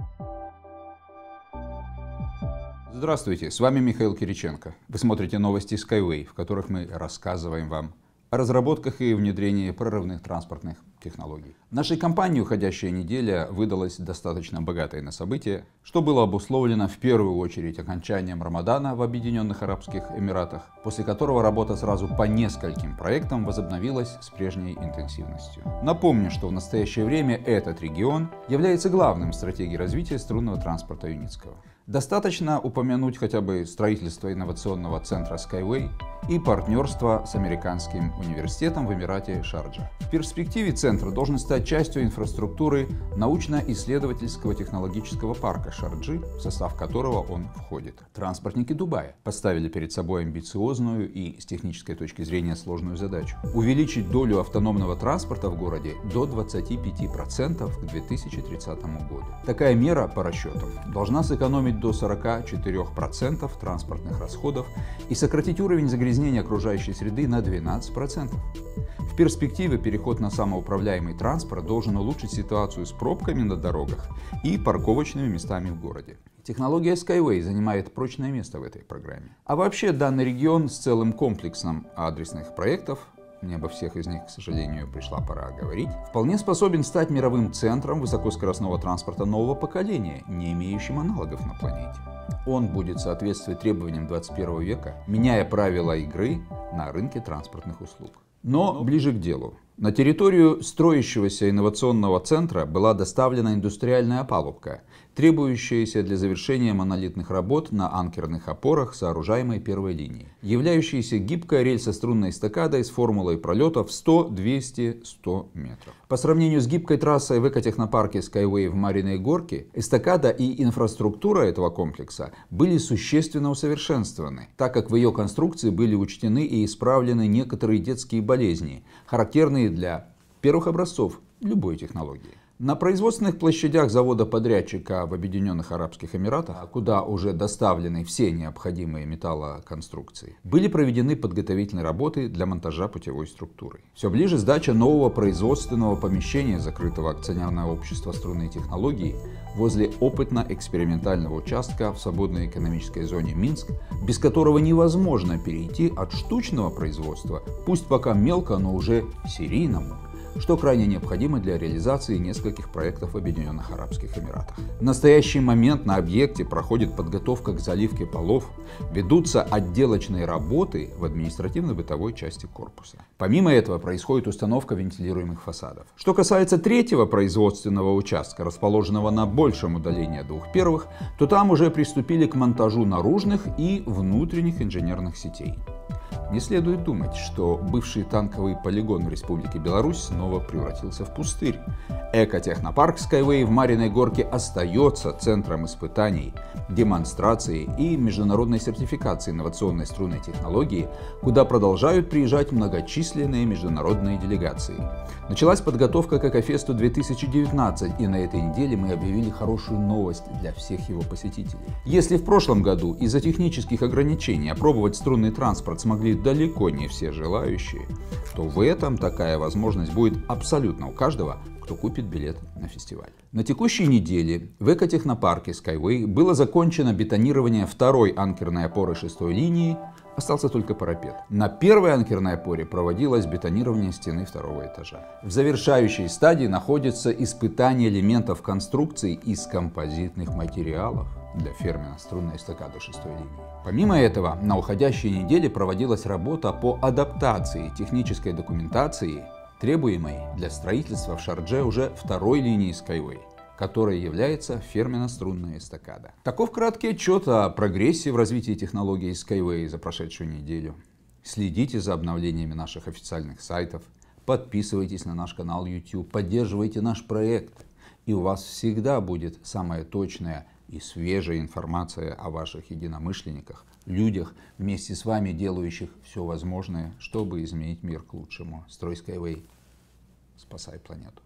Здравствуйте, с вами Михаил Кириченко. Вы смотрите новости Skyway, в которых мы рассказываем вам о разработках и внедрении прорывных транспортных технологий. Нашей компании уходящая неделя выдалась достаточно богатой на события, что было обусловлено в первую очередь окончанием Рамадана в Объединенных Арабских Эмиратах, после которого работа сразу по нескольким проектам возобновилась с прежней интенсивностью. Напомню, что в настоящее время этот регион является главным в стратегии развития струнного транспорта Юницкого. Достаточно упомянуть хотя бы строительство инновационного центра Skyway и партнерство с американским университетом в Эмирате Шарджа. В перспективе центр должен стать частью инфраструктуры научно-исследовательского технологического парка Шарджи, в состав которого он входит. Транспортники Дубая поставили перед собой амбициозную и с технической точки зрения сложную задачу – увеличить долю автономного транспорта в городе до 25% к 2030 году. Такая мера, по расчетам, должна сэкономить до 44% транспортных расходов и сократить уровень загрязнения окружающей среды на 12%. В перспективе переход на самоуправляемый транспорт должен улучшить ситуацию с пробками на дорогах и парковочными местами в городе. Технология Skyway занимает прочное место в этой программе. А вообще данный регион с целым комплексом адресных проектов, не обо всех из них, к сожалению, пришла пора говорить, вполне способен стать мировым центром высокоскоростного транспорта нового поколения, не имеющим аналогов на планете. Он будет соответствовать требованиям 21 века, меняя правила игры на рынке транспортных услуг. Но ближе к делу. На территорию строящегося инновационного центра была доставлена индустриальная опалубка, требующаяся для завершения монолитных работ на анкерных опорах сооружаемой первой линии, являющаяся гибкой рельсострунной эстакадой с формулой пролетов 100, 200, 100 метров. По сравнению с гибкой трассой в экотехнопарке Skyway в Мариной Горке, эстакада и инфраструктура этого комплекса были существенно усовершенствованы, так как в ее конструкции были учтены и исправлены некоторые детские болезни, характерные для первых образцов любой технологии. На производственных площадях завода-подрядчика в Объединенных Арабских Эмиратах, куда уже доставлены все необходимые металлоконструкции, были проведены подготовительные работы для монтажа путевой структуры. Все ближе сдача нового производственного помещения закрытого акционерного общества струнной технологии возле опытно-экспериментального участка в свободной экономической зоне Минск, без которого невозможно перейти от штучного производства, пусть пока мелко, но уже серийному, что крайне необходимо для реализации нескольких проектов в Объединенных Арабских Эмиратах. В настоящий момент на объекте проходит подготовка к заливке полов, ведутся отделочные работы в административно-бытовой части корпуса. Помимо этого происходит установка вентилируемых фасадов. Что касается третьего производственного участка, расположенного на большем удалении от двух первых, то там уже приступили к монтажу наружных и внутренних инженерных сетей. Не следует думать, что бывший танковый полигон в Республике Беларусь снова превратился в пустырь. Экотехнопарк Skyway в Мариной Горке остается центром испытаний, демонстрации и международной сертификации инновационной струнной технологии, куда продолжают приезжать многочисленные международные делегации. Началась подготовка к Экофесту 2019, и на этой неделе мы объявили хорошую новость для всех его посетителей. Если в прошлом году из-за технических ограничений опробовать струнный транспорт смогли далеко не все желающие, то в этом такая возможность будет абсолютно у каждого, кто купит билет на фестиваль. На текущей неделе в экотехнопарке Skyway было закончено бетонирование второй анкерной опоры 6-й линии, остался только парапет. На первой анкерной опоре проводилось бетонирование стены второго этажа. В завершающей стадии находится испытание элементов конструкции из композитных материалов для ферменно-струнной эстакады 6-й линии. Помимо этого, на уходящей неделе проводилась работа по адаптации технической документации, требуемой для строительства в Шардже уже второй линии Skyway, которой является ферменно-струнная эстакада. Таков краткий отчет о прогрессе в развитии технологии Skyway за прошедшую неделю. Следите за обновлениями наших официальных сайтов, подписывайтесь на наш канал YouTube, поддерживайте наш проект, и у вас всегда будет самая точная и свежая информация о ваших единомышленниках, людях, вместе с вами делающих все возможное, чтобы изменить мир к лучшему. Строй Skyway, спасай планету.